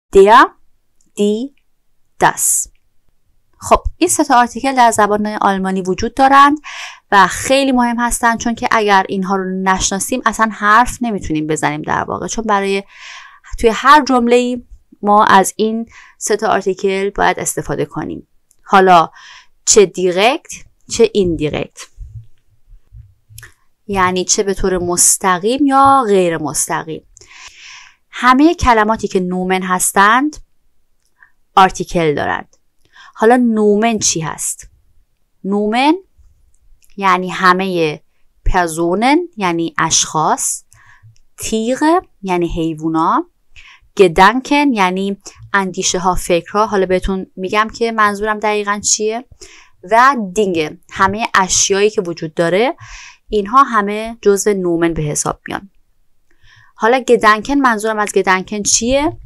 der die das. خب این سه تا آرتیکل در زبان آلمانی وجود دارند و خیلی مهم هستند، چون که اگر اینها رو نشناسیم اصلا حرف نمیتونیم بزنیم در واقع، چون برای توی هر جمله‌ای ما از این سه تا آرتیکل باید استفاده کنیم، حالا چه دیرکت چه ایندیرکت، یعنی چه به طور مستقیم یا غیر مستقیم. همه کلماتی که نومن هستند آرتیکل دارند. حالا نومن چی هست؟ نومن یعنی همه پرسونن یعنی اشخاص، تیره یعنی حیوونا، گدانکن یعنی اندیشه ها، فکرها، حالا بهتون میگم که منظورم دقیقاً چیه، و دینگه همه اشیایی که وجود داره، اینها همه جزء نومن به حساب میان. حالا گدانکن، منظورم از گدانکن چیه؟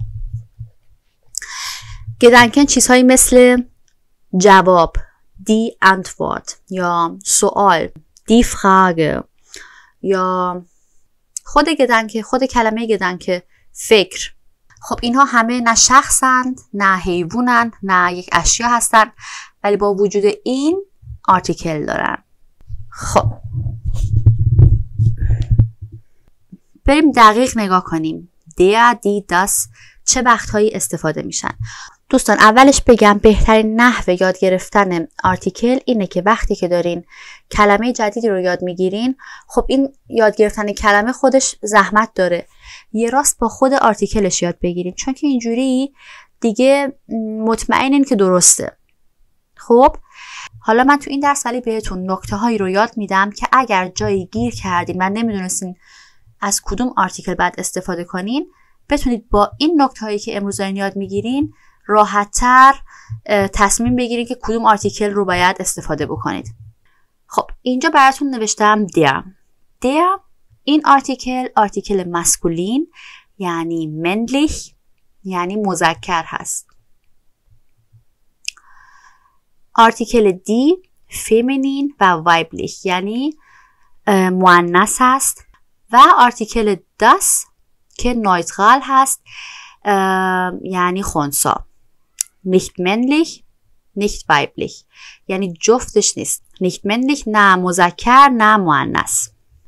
گدانکن چیزهایی مثل جواب دی انتورت یا سوال دی فراگه یا خود گدانکه، خود کلمه گدانکه فکر. خب اینها همه نه شخصند نه حیوانند نه یک اشیا هستند، ولی با وجود این آرتیکل دارن. خب بریم دقیق نگاه کنیم. der die das چه وقتهایی استفاده میشن. دوستان اولش بگم بهترین نحو یاد گرفتن آرتیکل اینه که وقتی که دارین کلمه جدیدی رو یاد میگیرین، خب این یاد گرفتن کلمه خودش زحمت داره، یه راست با خود آرتیکلش یاد بگیرین، چون که اینجوری دیگه مطمئنین که درسته. خب حالا من تو این درس ولی بهتون نکته هایی رو یاد میدم که اگر جایی گیر کردین و نمیدونستین از کدوم آرتیکل بعد استفاده کنین، بتونید با این نکته هایی که امروز دارین یاد میگیرین راحت‌تر تصمیم بگیرید که کدوم آرتیکل رو باید استفاده بکنید. خب اینجا براتون نوشتم der. این آرتیکل مسکولین یعنی männlich یعنی مذکر هست. آرتیکل دی feminin و weiblich یعنی مؤنث هست و آرتیکل das که نیوترال هست یعنی خنثی. nicht männlich nicht weiblich یعنی جفتش نیست، nicht männlich نه مذکر نه مؤنث.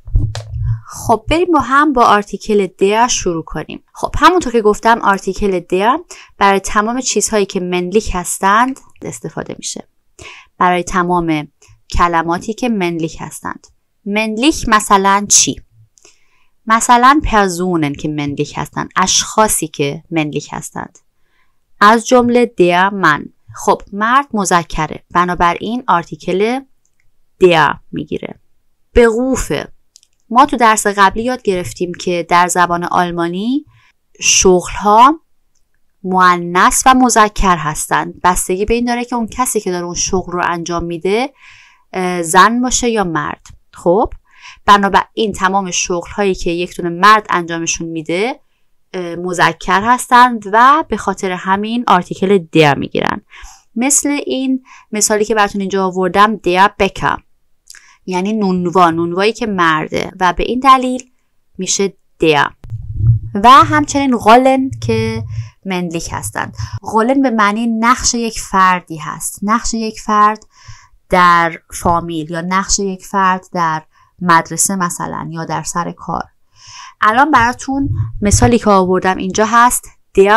خب بریم با هم با آرتیکل der شروع کنیم. خب همونطور که گفتم آرتیکل der برای تمام چیزهایی که männlich هستند استفاده میشه، برای تمام کلماتی که männlich هستند. männlich مثلا چی؟ مثلا پرسونن که männlich هستند، اشخاصی که männlich هستند، از جمله der من. خب مرد مذکره، بنابراین آرتیکل der میگیره. berufe، ما تو درس قبلی یاد گرفتیم که در زبان آلمانی شغل‌ها مؤنث و مذکر هستند، بستگی به این داره که اون کسی که داره اون شغل رو انجام میده زن باشه یا مرد. خب بنابراین تمام شغل‌هایی که یک دونه مرد انجامشون میده مذکر هستند و به خاطر همین آرتیکل der میگیرن. مثل این مثالی که براتون اینجا آوردم der Bäcker یعنی نونوایی که مرده و به این دلیل میشه der. و همچنین rollen که männlich هستند. rollen به معنی نقش یک فردی هست، نقش یک فرد در فامیل یا نقش یک فرد در مدرسه مثلا یا در سر کار. الان براتون مثالی که آوردم اینجا هست der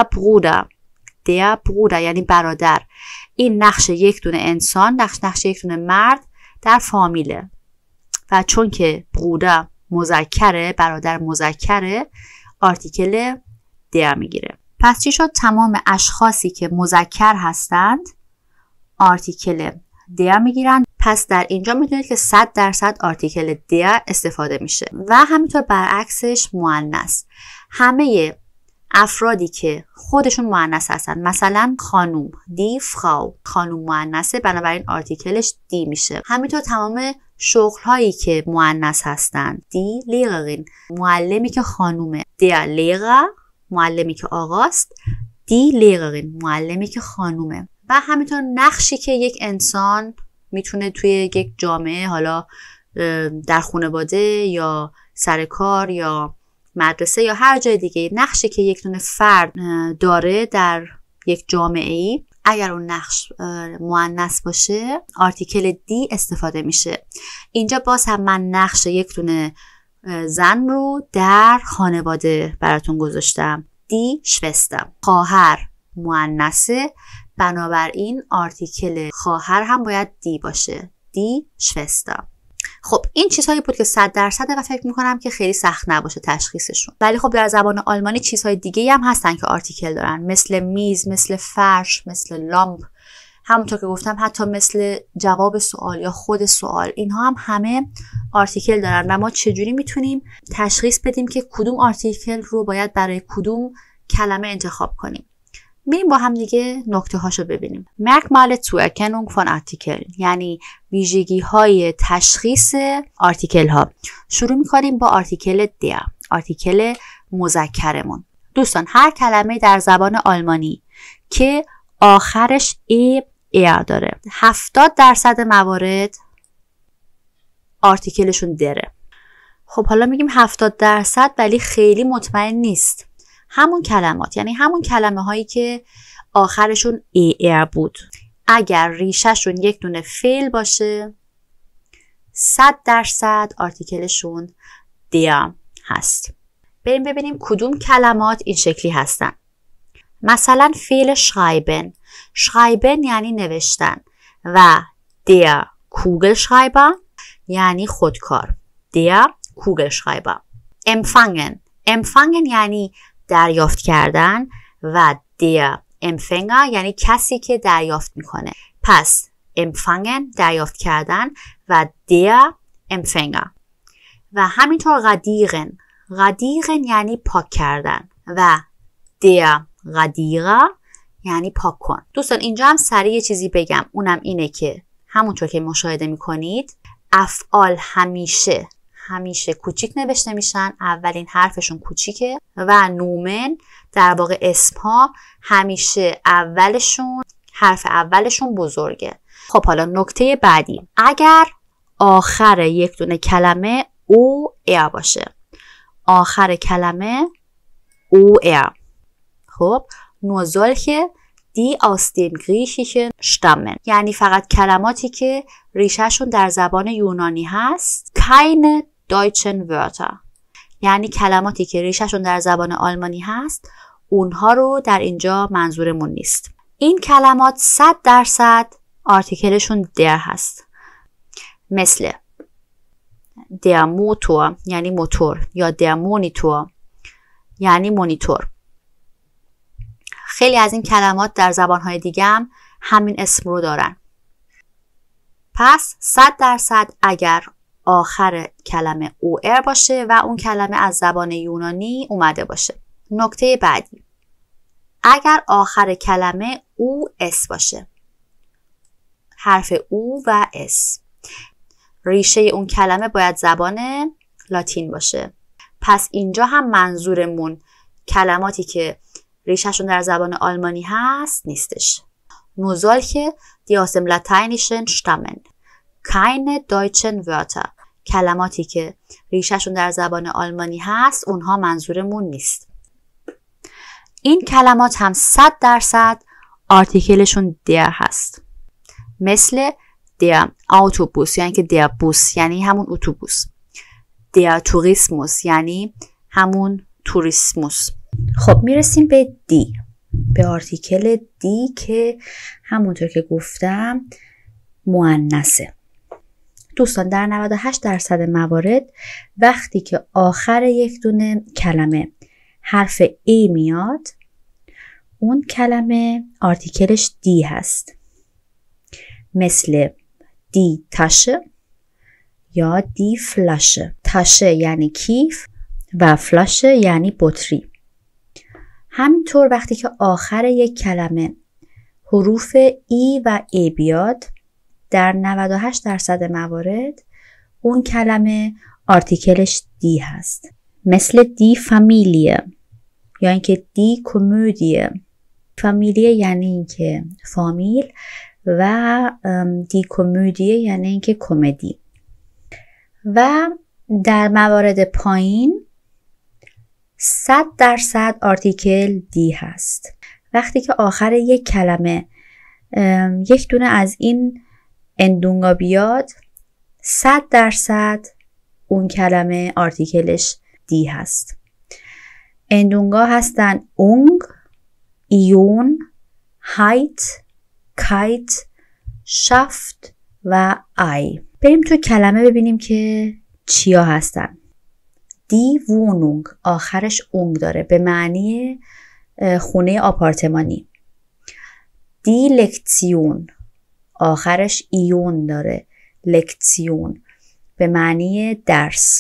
Bruder یعنی برادر. این نقش یک دونه انسان، نقش یک دونه مرد در فامیله و چون که Bruder مذکره، برادر مذکره، آرتیکل der میگیره. پس چی شد؟ تمام اشخاصی که مذکر هستند آرتیکل der میگیرن. پس در اینجا میدونید که 100% آرتیکل der استفاده میشه و همینطور برعکسش مؤنث. همه افرادی که خودشون مؤنث هستن، مثلا خانوم دی فراو، خانوم مؤنثه بنابراین آرتیکلش دی میشه. همینطور تمام شغل هایی که مؤنث هستن، دی لیغرین معلمی که خانومه، der Lehrer معلمی که آقاست، دی لیغرین معلمی که خانومه. و همینطور نقشی که یک انسان میتونه توی یک جامعه، حالا در خانواده یا سر کار یا مدرسه یا هر جای دیگه، نقشی که یک دونه فرد داره در یک جامعه ای، اگر اون نقش مؤنث باشه آرتیکل دی استفاده میشه. اینجا باز هم من نقش یک دونه زن رو در خانواده براتون گذاشتم. دی شوستر، خواهر مؤنثه، بنابراین آرتیکل خواهر هم باید دی باشه. دی شوستر. خب این چیزهایی بود که 100% و فکر میکنم که خیلی سخت نباشه تشخیصشون. ولی خب در زبان آلمانی چیزهای دیگه هم هستن که آرتیکل دارن، مثل میز، مثل فرش، مثل لامپ، همونطور که گفتم حتی مثل جواب سوال یا خود سوال. اینها هم همه آرتیکل دارن و ما چجوری میتونیم تشخیص بدیم که کدوم آرتیکل رو باید برای کدوم کلمه انتخاب کنیم. میریم با هم دیگه نکته هاشو ببینیم. Merkmale zur Erkennung von Artikel، یعنی ویژگی های تشخیص آرتیکل ها. شروع میکنیم با آرتیکل der، آرتیکل مذکرمون. دوستان هر کلمه در زبان آلمانی که آخرش er داره 70% موارد آرتیکلشون دره. خب حالا میگیم 70% ولی خیلی مطمئن نیست. همون کلمات، یعنی همون کلمه هایی که آخرشون er بود، اگر ریشهشون یک دونه فعل باشه 100% آرتیکلشون der هست. بریم ببینیم کدوم کلمات این شکلی هستن. مثلا فعل schreiben، schreiben یعنی نوشتن و der Kugelschreiber یعنی خودکار، der Kugelschreiber. empfangen، empfangen یعنی دریافت کردن و der Empfänger یعنی کسی که دریافت میکنه. پس empfangen دریافت کردن و der Empfänger. و همینطور radieren، radieren یعنی پاک کردن و der Radierer یعنی پاک کن. دوستان اینجا هم سریع یه چیزی بگم، اونم اینه که همونطور که مشاهده میکنید افعال همیشه کوچیک نوشته میشن، اولین حرفشون کوچیکه و نومن در واقع اسمها همیشه حرف اولشون بزرگه. خب حالا نکته بعدی، اگر آخر یک دونه کلمه او er باشه، آخر کلمه او er، خب nur solche die aus dem Griechischen stammen، یعنی فقط کلماتی که ریشهشون در زبان یونانی هست. keine deutschen Wörter، یعنی کلماتی که ریشهشون در زبان آلمانی هست اونها رو در اینجا منظورمون نیست. این کلمات 100% آرتیکلشون der هست، مثل der Motor یعنی موتور یا der Monitor یعنی مونیتور. خیلی از این کلمات در زبانهای دیگه هم همین اسم رو دارن. پس 100% اگر آخر کلمه او er باشه و اون کلمه از زبان یونانی اومده باشه. نکته بعدی، اگر آخر کلمه او اس باشه، حرف او و اس، ریشه اون کلمه باید زبان لاتین باشه. پس اینجا هم منظورمون کلماتی که ریشهشون در زبان آلمانی هست نیستش. nur solche die aus dem Lateinischen stammen، keine deutschen Wörter، کلماتی که ریشهشون در زبان آلمانی هست اونها منظورمون نیست. این کلمات هم 100% آرتیکلشون der هست، مثل der Autobus یعنی که der Bus یعنی همون اتوبوس، der Tourismus یعنی همون توریسموس. خب میرسیم به دی، به آرتیکل دی که همونطور که گفتم مؤنثه. دوستان در 98% موارد وقتی که آخر یک دونه کلمه حرف ای میاد اون کلمه آرتیکلش دی هست، مثل دی تاشه یا دی فلاشه. تاشه یعنی کیف و فلاشه یعنی بطری. همینطور وقتی که آخر یک کلمه حروف ای و ای بیاد در 98% موارد اون کلمه آرتیکلش دی هست، مثل دی فامیلیه یا اینکه دی کمدیه. فامیلیه یعنی اینکه فامیل و دی کمدیه یعنی اینکه کمدی. و در موارد پایین 100% آرتیکل دی هست. وقتی که آخر یک کلمه یک دونه از این اندونگا بیاد 100% اون کلمه آرتیکلش دی هست. اندونگا هستن اونگ، ایون، هایت، کایت، شافت و ای. بریم تو کلمه ببینیم که چیا هستن. دی وونونگ آخرش اونگ داره به معنی خونه آپارتمانی. دی لکتیون آخرش ایون داره، لکتیون به معنی درس.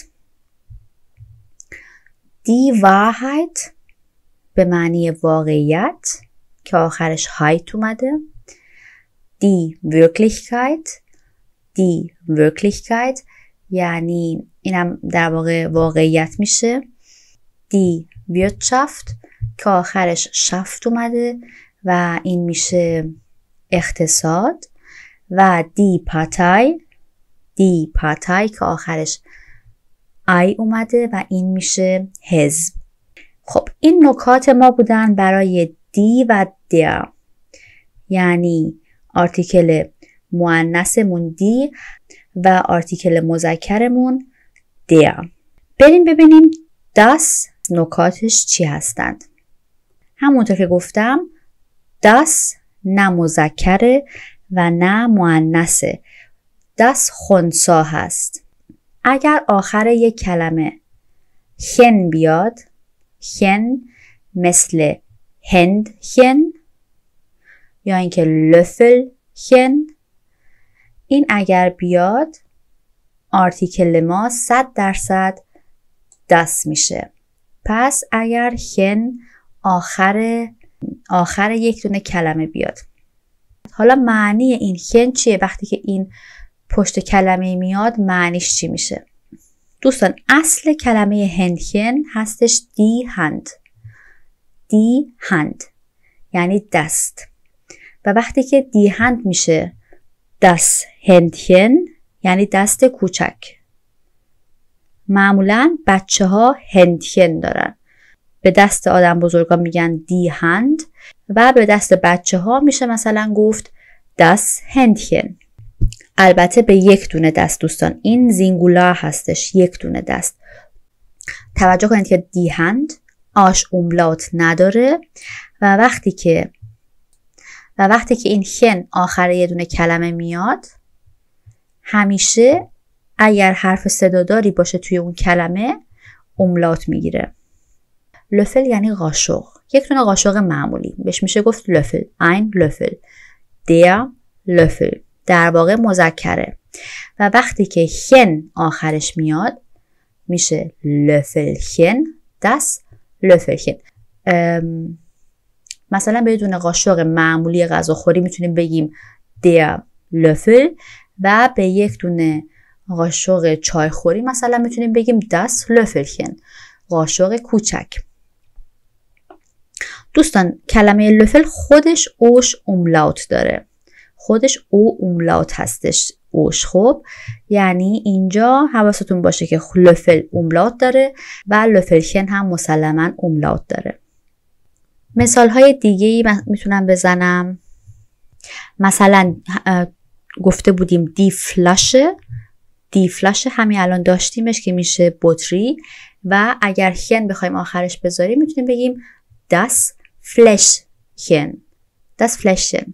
دی وارهایت به معنی واقعیت که آخرش هایت اومده. دی wirklichkeit، دی wirklichkeit یعنی اینم در واقع واقعیت میشه. دی wirtschaft که آخرش شفت اومده و این میشه اقتصاد. و دی پارتای، دی پارتای که آخرش ای اومده و این میشه حزب. خب این نکات ما بودن برای دی و در، یعنی آرتیکل مؤنثمون دی و آرتیکل مذکرمون در. بریم ببینیم das نکاتش چی هستند. همونطور که گفتم das نه مذکره و نه مؤنثه. das خنثی هست. اگر آخر یک کلمه hen بیاد، hen مثل هندchen یا اینکه löffelchen، این اگر بیاد آرتیکل ما 100% das میشه. پس اگر hen آخر یک دونه کلمه بیاد، حالا معنی این hen چیه؟ وقتی که این پشت کلمه میاد معنیش چی میشه؟ دوستان اصل کلمه هندchen هستش دی هند، دی هند یعنی دست، و وقتی که دی هند میشه das Händchen یعنی دست کوچک. معمولا بچه ها هندchen دارن، به دست آدم بزرگا میگن دی هند و به دست بچه ها میشه مثلا گفت das Händchen. البته به یک دونه دست دوستان، این زینگولار هستش، یک دونه دست. توجه کنید که دی هند آش اوملاوت نداره و وقتی که این هن آخر یه دونه کلمه میاد، همیشه اگر حرف صداداری باشه توی اون کلمه اوملاوت میگیره. لفل یعنی قاشق، یک دونه قاشق معمولی بهش میشه گفت لفل، ein لفل، der لفل، در واقع مذکره. و وقتی که هن آخرش میاد میشه لفلchen، das لفلchen. مثلا به دونه قاشق معمولی غذاخوری میتونیم بگیم der لفل و به یک دونه قاشق چایخوری مثلا میتونیم بگیم das لفلchen، قاشق کوچک. دوستان کلمه لفل خودش اوش اوملاوت داره، خودش او اوملاوت هستش اوش. خب یعنی اینجا حواستون باشه که لفل اوملاوت داره و لفلchen هم مسلما اوملاوت داره. مثال های دیگه‌ای میتونم بزنم. مثلا گفته بودیم دی فلاشه، دی فلاشه همین الان داشتیمش که میشه بطری و اگر هن بخوایم آخرش بذاریم میتونیم بگیم das Fläschchen، das Fläschchen.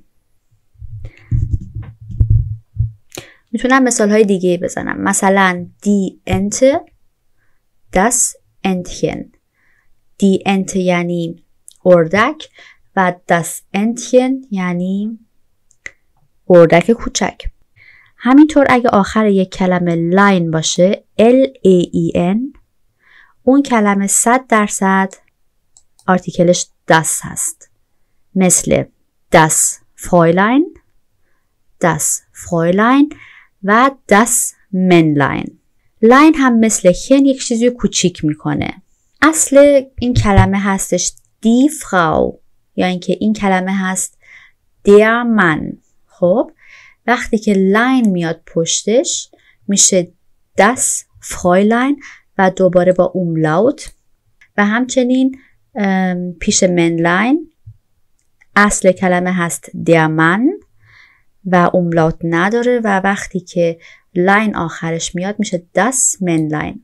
میتونم مثال های دیگه بزنم. مثلا دی انت، das Entchen. دی انت یعنی اردک و das Entchen یعنی اردک کوچک. همینطور اگه آخر یک کلمه لاین باشه L-A-I-N، اون کلمه 100% آرتیکلش das هست، مثل das Fräulein، das Fräulein و das Männlein. لاین هم مثل هن یک چیزی کوچیک میکنه. اصل این کلمه هستش die Frau یا اینکه این کلمه هست der Mann. خب وقتی که لاین میاد پشتش میشه das Fräulein و دوباره با اوملاوت و همچنین پیش منلاین اصل کلمه هست der Mann و اوملاوت نداره و وقتی که لاین آخرش میاد میشه das Männlein.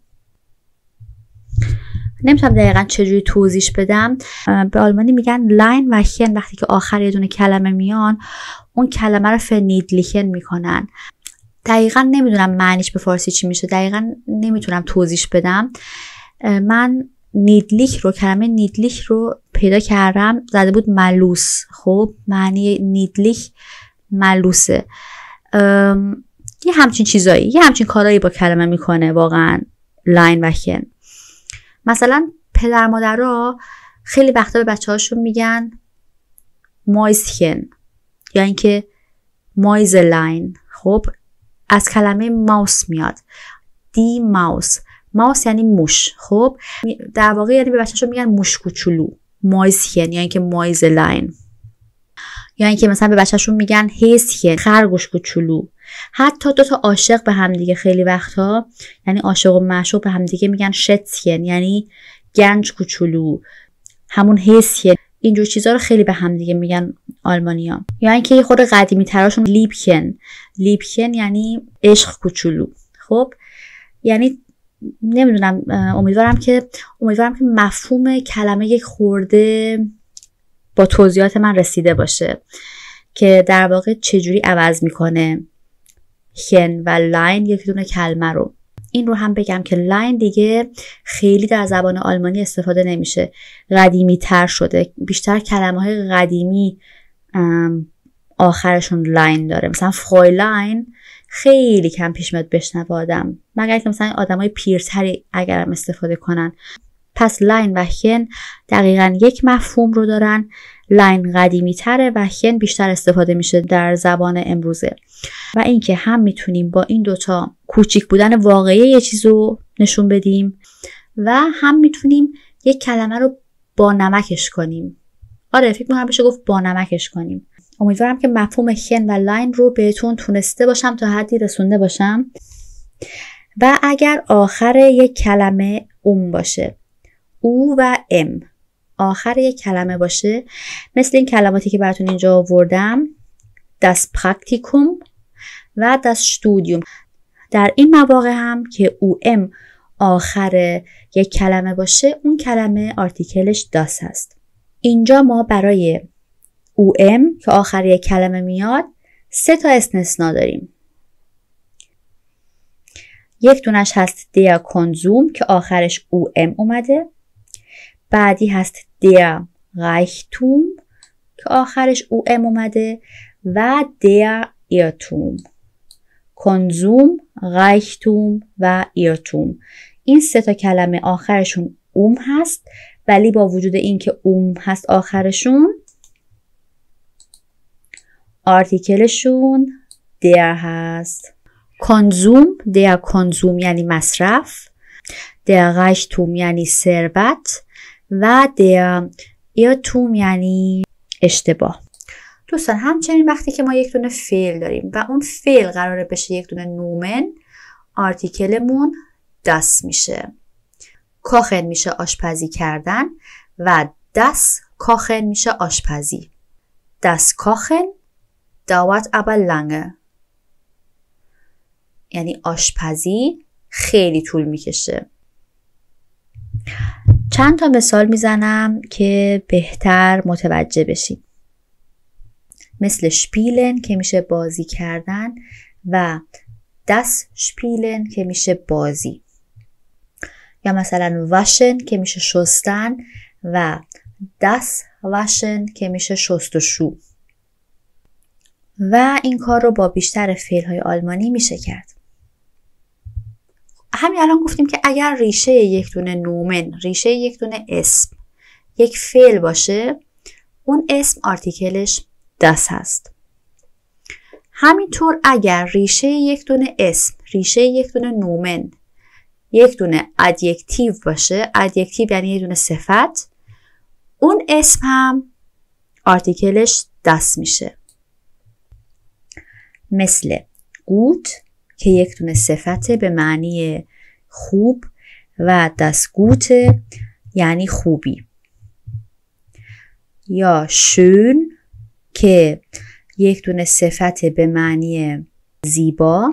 نمیتونم دقیقا چجوری توضیح بدم. به آلمانی میگن لاین و هین وقتی که آخر یه دونه کلمه میان اون کلمه رو فنیدلیکن میکنن. دقیقا نمیدونم معنیش به فارسی چی میشه، دقیقا نمیتونم توضیح بدم. من کلمه نیدلیک رو پیدا کردم، زده بود ملوس. خب معنی نیدلیک ملوسه. یه همچین چیزایی، یه همچین کارایی با کلمه میکنه واقعا لاین و هین. مثلا پدر مادرها خیلی وقتا به بچه هاشون میگن مایزهن یا اینکه مایزلاین. خب از کلمه ماوس میاد، دی ماوس. ماوس یعنی موش. خب در واقع یعنی به بچه‌شون میگن موش کوچولو، مایزهن یا اینکه مایزلاین. یا اینکه مثلا به بچه‌شون میگن هیسهن، خرگوش کوچولو. حتی دو تا عاشق به هم دیگه خیلی وقتا، یعنی عاشق و معشوق به هم دیگه میگن شتسین یعنی گنج کوچولو، همون هیسین. اینجور چیزا رو خیلی به هم دیگه میگن آلمانی‌ها. یا اینکه یه خورده قدیمی تراشون لیبکن یعنی عشق کوچولو. خب یعنی نمیدونم، امیدوارم که مفهوم کلمه یک خورده با توضیحات من رسیده باشه که در واقع چجوری عوض میکنه هن و لاین یک دونه کلمه رو. این رو هم بگم که لاین دیگه خیلی در زبان آلمانی استفاده نمیشه، قدیمی تر شده. بیشتر کلمه های قدیمی آخرشون لاین داره. مثلا فرویلاین خیلی کم پیش میاد بشنوه آدم، مگر که مثلا آدمای پیرتری اگرم استفاده کنن. پس لاین و هن دقیقاً یک مفهوم رو دارن. لاین قدیمی تره و هن بیشتر استفاده میشه در زبان امروزه. و اینکه هم میتونیم با این دوتا کوچیک بودن واقعی یه چیز رو نشون بدیم و هم میتونیم یک کلمه رو با نمکش کنیم. آره فکر می‌کنم بشه گفت با نمکش کنیم. امیدوارم که مفهوم هن و لاین رو بهتون تونسته باشم، تا حدی رسونده باشم. و اگر آخر یک کلمه باشه، او و ام آخر یک کلمه باشه، مثل این کلماتی که براتون اینجا آوردم، das Praktikum و das Studium. در این مواقع هم که او ام آخر یک کلمه باشه، اون کلمه آرتیکلش das هست. اینجا ما برای او ام که آخر یک کلمه میاد 3 تا استثنا داریم. یک دونش هست der Konsum که آخرش او ام اومده. بعدی هست der Reichtum که آخرش او ام اومده و der Irrtum. کنزوم، Reichtum و Irrtum. این 3 تا کلمه آخرشون هست، ولی با وجود این که هست آخرشون، آرتیکلشون der هست. کنزوم، der کنزوم یعنی مصرف، der Reichtum یعنی ثروت و der Irrtum یعنی اشتباه. دوستان همچنین وقتی که ما یک دونه فعل داریم و اون فعل قراره بشه یک دونه نومن، آرتیکلمون das میشه. کوخن میشه آشپزی کردن و das کوخن میشه آشپزی. Das Kochen dauert aber lange. یعنی آشپزی خیلی طول میکشه. چند تا مثال میزنم که بهتر متوجه بشید. مثل شپیلن که میشه بازی کردن و das Spielen که میشه بازی. یا مثلا واشن که میشه شستن و das Waschen که میشه شست و شو. و این کار رو با بیشتر فعل‌های آلمانی میشه کرد. همین الان گفتیم که اگر ریشه یک دونه نومن، ریشه یک دونه اسم، یک فعل باشه، اون اسم آرتیکلش das هست. همینطور اگر ریشه یک دونه اسم، ریشه یک دونه نومن، یک دونه ادجکتیو باشه، ادجکتیو یعنی یک دونه صفت، اون اسم هم آرتیکلش das میشه. مثل gut که یک دونه صفت به معنی خوب و das Gute یعنی خوبی. یا schön که یک دونه صفت به معنی زیبا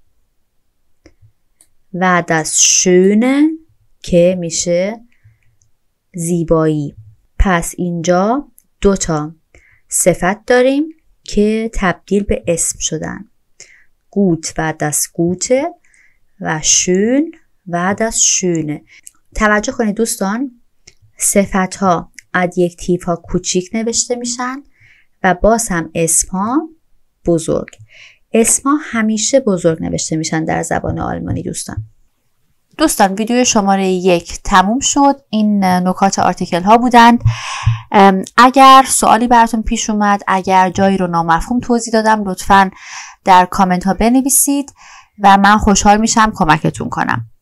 و das schöne که میشه زیبایی. پس اینجا 2 تا صفت داریم که تبدیل به اسم شدن. gut و das gute و schön و das schöne. توجه کنید دوستان، صفت ها ادجکتیو ها کوچیک نوشته میشن و باز هم اسم ها بزرگ. اسم ها همیشه بزرگ نوشته میشن در زبان آلمانی. دوستان ویدیو شماره 1 تموم شد. این نکات آرتیکل ها بودند. اگر سوالی براتون پیش اومد، اگر جایی رو نامفهوم توضیح دادم، لطفاً در کامنت ها بنویسید و من خوشحال میشم کمکتون کنم.